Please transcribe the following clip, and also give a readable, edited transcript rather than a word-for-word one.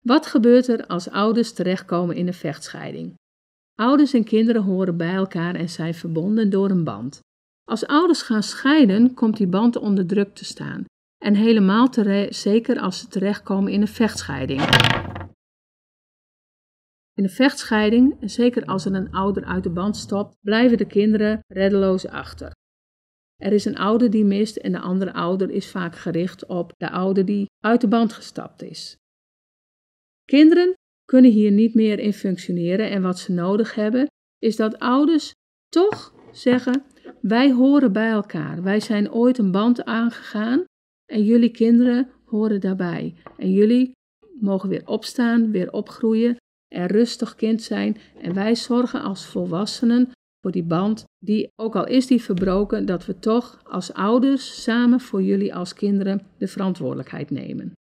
Wat gebeurt er als ouders terechtkomen in een vechtscheiding? Ouders en kinderen horen bij elkaar en zijn verbonden door een band. Als ouders gaan scheiden, komt die band onder druk te staan. En helemaal zeker als ze terechtkomen in een vechtscheiding. In een vechtscheiding, en zeker als er een ouder uit de band stapt, blijven de kinderen reddeloos achter. Er is een ouder die mist en de andere ouder is vaak gericht op de ouder die uit de band gestapt is. Kinderen kunnen hier niet meer in functioneren en wat ze nodig hebben is dat ouders toch zeggen: wij horen bij elkaar, wij zijn ooit een band aangegaan en jullie kinderen horen daarbij. En jullie mogen weer opstaan, weer opgroeien, een rustig kind zijn en wij zorgen als volwassenen voor die band, die, ook al is die verbroken, dat we toch als ouders samen voor jullie als kinderen de verantwoordelijkheid nemen.